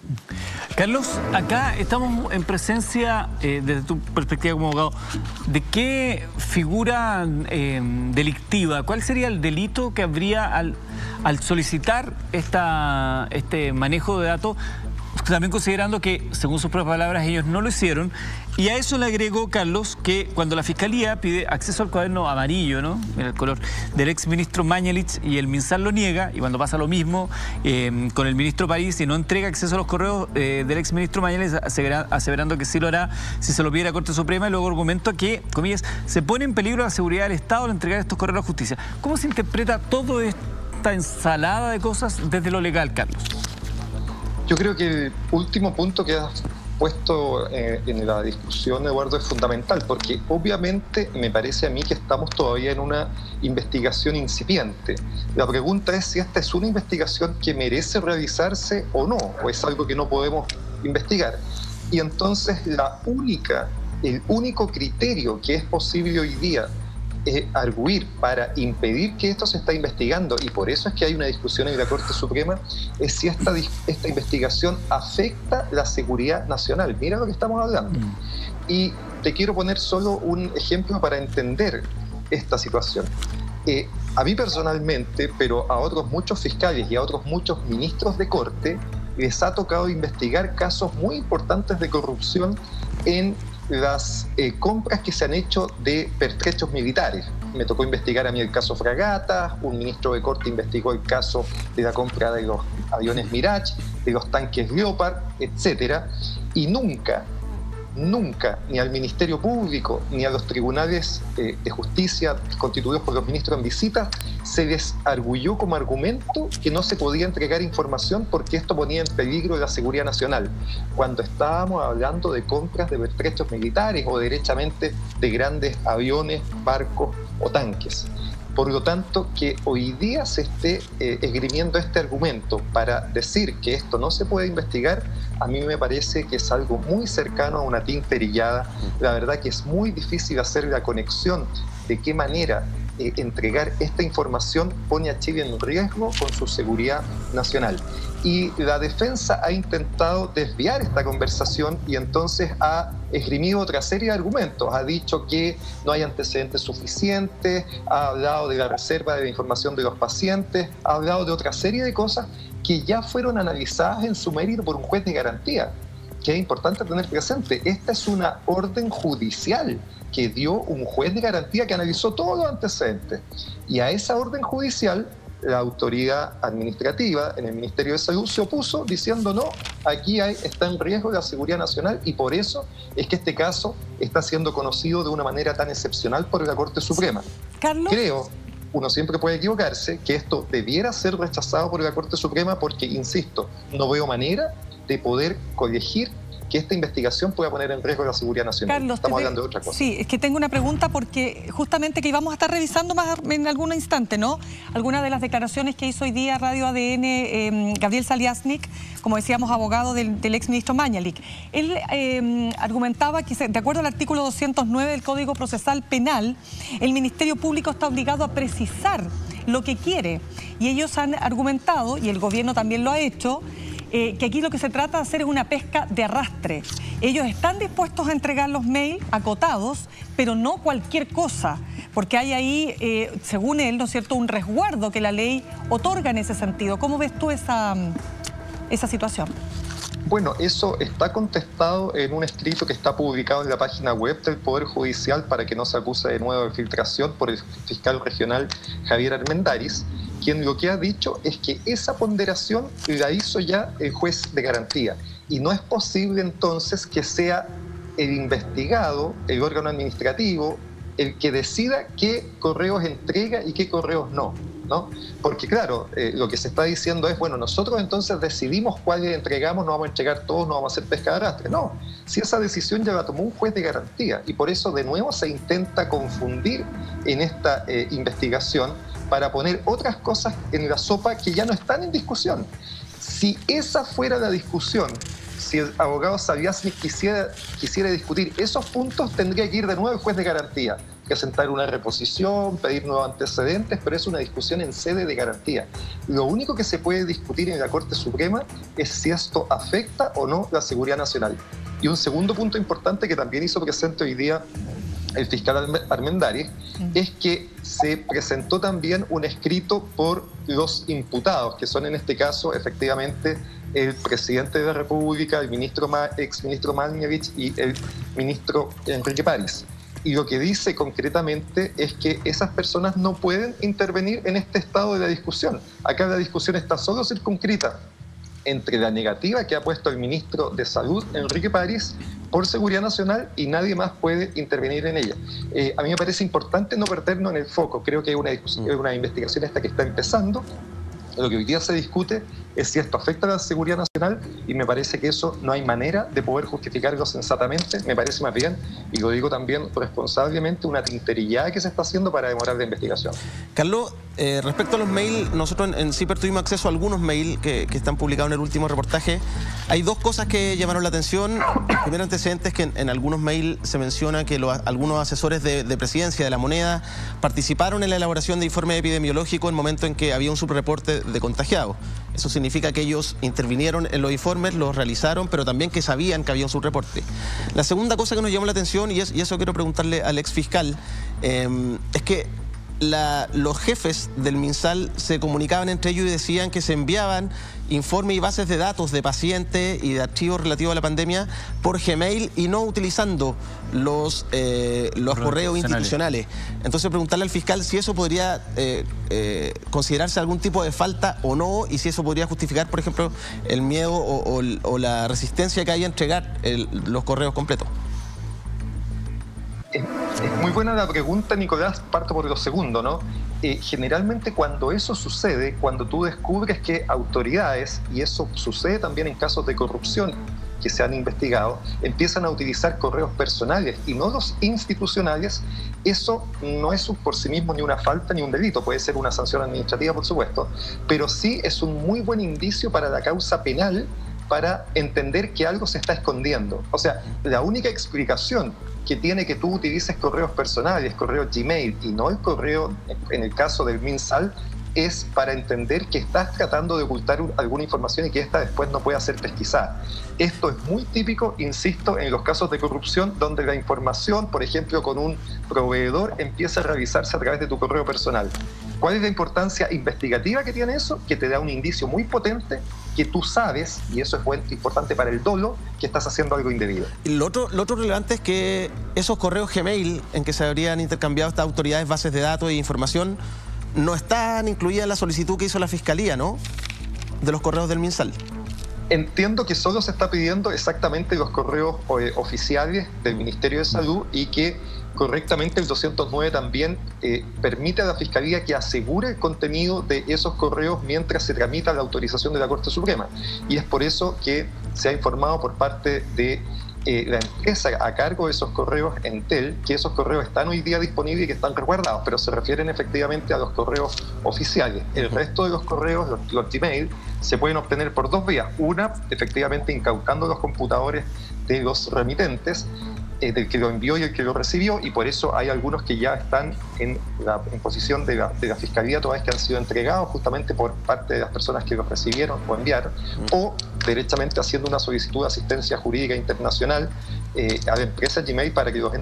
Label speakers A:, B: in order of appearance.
A: Carlos, acá estamos en presencia, desde tu perspectiva como abogado, ¿de qué figura delictiva? ¿Cuál sería el delito que habría al solicitar este manejo de datos? También considerando que, según sus propias palabras, ellos no lo hicieron. Y a eso le agregó, Carlos, que cuando la Fiscalía pide acceso al cuaderno amarillo, ¿no?, el color del exministro Mañalich, y el MinSal lo niega, y cuando pasa lo mismo con el ministro París y no entrega acceso a los correos del exministro Mañalich, aseverando que sí lo hará si se lo pide a la Corte Suprema, y luego argumenta que, comillas, se pone en peligro la seguridad del Estado al entregar estos correos a la justicia. ¿Cómo se interpreta toda esta ensalada de cosas desde lo legal, Carlos?
B: Yo creo que el último punto que has puesto en la discusión, Eduardo, es fundamental, porque obviamente me parece a mí que estamos todavía en una investigación incipiente. La pregunta es si esta es una investigación que merece realizarse o no, o es algo que no podemos investigar. Y entonces el único criterio que es posible hoy día arguir para impedir que esto se está investigando, y por eso es que hay una discusión en la Corte Suprema, es si esta investigación afecta la seguridad nacional. Mira lo que estamos hablando. Y te quiero poner solo un ejemplo para entender esta situación. A mí personalmente, pero a otros muchos fiscales y a otros muchos ministros de Corte, les ha tocado investigar casos muy importantes de corrupción en las compras que se han hecho de pertrechos militares. Me tocó investigar a mí el caso Fragatas, un ministro de Corte investigó el caso de la compra de los aviones Mirage, de los tanques Leopard, etcétera, y nunca, ni al Ministerio Público, ni a los tribunales de justicia constituidos por los ministros en visita, se les arguyó como argumento que no se podía entregar información porque esto ponía en peligro la seguridad nacional, cuando estábamos hablando de compras de pertrechos militares o derechamente de grandes aviones, barcos o tanques. Por lo tanto, que hoy día se esté esgrimiendo este argumento para decir que esto no se puede investigar, a mí me parece que es algo muy cercano a una tinterillada. La verdad que es muy difícil hacer la conexión de qué manera entregar esta información pone a Chile en riesgo con su seguridad nacional. Y la defensa ha intentado desviar esta conversación y entonces ha esgrimido otra serie de argumentos. Ha dicho que no hay antecedentes suficientes, ha hablado de la reserva de la información de los pacientes, ha hablado de otra serie de cosas que ya fueron analizadas en su mérito por un juez de garantía, que es importante tener presente. Esta es una orden judicial que dio un juez de garantía que analizó todos los antecedentes. Y a esa orden judicial, la autoridad administrativa en el Ministerio de Salud se opuso diciendo no, aquí está en riesgo la seguridad nacional, y por eso es que este caso está siendo conocido de una manera tan excepcional por la Corte Suprema.
C: Carlos.
B: Creo, uno siempre puede equivocarse, que esto debiera ser rechazado por la Corte Suprema porque, insisto, no veo manera de poder colegir que esta investigación pueda poner en riesgo la seguridad nacional.
C: Carlos,
B: estamos hablando de otra cosa.
C: Sí, es que tengo una pregunta porque justamente que íbamos a estar revisando más en algún instante, ¿no? Algunas de las declaraciones que hizo hoy día Radio ADN Gabriel Saliasnik, como decíamos, abogado del exministro Mañalich. Él argumentaba que, de acuerdo al artículo 209 del Código Procesal Penal, el Ministerio Público está obligado a precisar lo que quiere. Y ellos han argumentado, y el gobierno también lo ha hecho, que aquí lo que se trata de hacer es una pesca de arrastre. Ellos están dispuestos a entregar los mails acotados, pero no cualquier cosa, porque hay ahí, según él, ¿no es cierto?, un resguardo que la ley otorga en ese sentido. ¿Cómo ves tú esa situación?
B: Bueno, eso está contestado en un escrito que está publicado en la página web del Poder Judicial para que no se acuse de nuevo de filtración por el fiscal regional Javier Armendáriz, quien lo que ha dicho es que esa ponderación la hizo ya el juez de garantía y no es posible entonces que sea el investigado, el órgano administrativo, el que decida qué correos entrega y qué correos no, ¿no? Porque claro, lo que se está diciendo es, bueno, nosotros entonces decidimos cuáles entregamos, no vamos a entregar todos, no vamos a hacer pesca de arrastre. No, si esa decisión ya la tomó un juez de garantía, y por eso de nuevo se intenta confundir en esta investigación para poner otras cosas en la sopa que ya no están en discusión. Si esa fuera la discusión, si el abogado Saliasnik quisiera discutir esos puntos, tendría que ir de nuevo el juez de garantía. presentar una reposición, pedir nuevos antecedentes, pero es una discusión en sede de garantía. Lo único que se puede discutir en la Corte Suprema es si esto afecta o no la seguridad nacional. Y un segundo punto importante que también hizo presente hoy día el fiscal Armendáriz es que se presentó también un escrito por los imputados, que son en este caso efectivamente el presidente de la República, el exministro Mañalich y el ministro Enrique París. Y lo que dice concretamente es que esas personas no pueden intervenir en este estado de la discusión. Acá la discusión está solo circunscrita entre la negativa que ha puesto el ministro de Salud, Enrique París, por seguridad nacional, y nadie más puede intervenir en ella. A mí me parece importante no perdernos en el foco. Creo que es una investigación esta que está empezando. Lo que hoy día se discute es si esto afecta a la seguridad nacional, y me parece que eso no hay manera de poder justificarlo sensatamente. Me parece más bien, y lo digo también responsablemente, una tinterillada que se está haciendo para demorar la investigación.
D: Carlos, respecto a los mails, nosotros en CIPER tuvimos acceso a algunos mails que están publicados en el último reportaje. Hay dos cosas que llamaron la atención. El primer antecedente es que en algunos mails se menciona que algunos asesores de presidencia de la moneda participaron en la elaboración de informe epidemiológico en el momento en que había un subreporte de contagiados. Eso significa que ellos intervinieron en los informes, los realizaron, pero también que sabían que había un subreporte. La segunda cosa que nos llamó la atención, y eso quiero preguntarle al ex fiscal, es que los jefes del MinSal se comunicaban entre ellos y decían que se enviaban informes y bases de datos de pacientes y de archivos relativos a la pandemia por Gmail y no utilizando los correos institucionales. Entonces, preguntarle al fiscal si eso podría considerarse algún tipo de falta o no, y si eso podría justificar, por ejemplo, el miedo o la resistencia que hay a entregar los correos completos.
B: Es muy buena la pregunta, Nicolás. Parto por lo segundo, ¿no? Generalmente cuando eso sucede, cuando tú descubres que autoridades, y eso sucede también en casos de corrupción que se han investigado, empiezan a utilizar correos personales y no los institucionales, eso no es por sí mismo ni una falta ni un delito. Puede ser una sanción administrativa, por supuesto, pero sí es un muy buen indicio para la causa penal, para entender que algo se está escondiendo. O sea, la única explicación que tiene que tú utilices correos personales, correos Gmail, y no el correo, en el caso del MinSal, es para entender que estás tratando de ocultar alguna información y que esta después no pueda ser pesquisada. Esto es muy típico, insisto, en los casos de corrupción, donde la información, por ejemplo, con un proveedor, empieza a revisarse a través de tu correo personal. ¿Cuál es la importancia investigativa que tiene eso? Que te da un indicio muy potente que tú sabes, y eso es importante para el dolo, que estás haciendo algo indebido.
D: Y lo otro relevante es que esos correos Gmail en que se habrían intercambiado estas autoridades bases de datos e información no están incluidas en la solicitud que hizo la Fiscalía, ¿no?, de los correos del MinSal.
B: Entiendo que solo se está pidiendo exactamente los correos oficiales del Ministerio de Salud, y que correctamente el 209 también permite a la Fiscalía que asegure el contenido de esos correos mientras se tramita la autorización de la Corte Suprema. Y es por eso que se ha informado por parte de la empresa a cargo de esos correos, Entel, que esos correos están hoy día disponibles y que están resguardados, pero se refieren efectivamente a los correos oficiales. El resto de los correos, los Gmail, se pueden obtener por dos vías. Una, efectivamente, incautando los computadores de los remitentes, del que lo envió y el que lo recibió, y por eso hay algunos que ya están en posición de la Fiscalía, toda vez que han sido entregados justamente por parte de las personas que los recibieron o enviaron, o derechamente haciendo una solicitud de asistencia jurídica internacional a la empresa Gmail para que los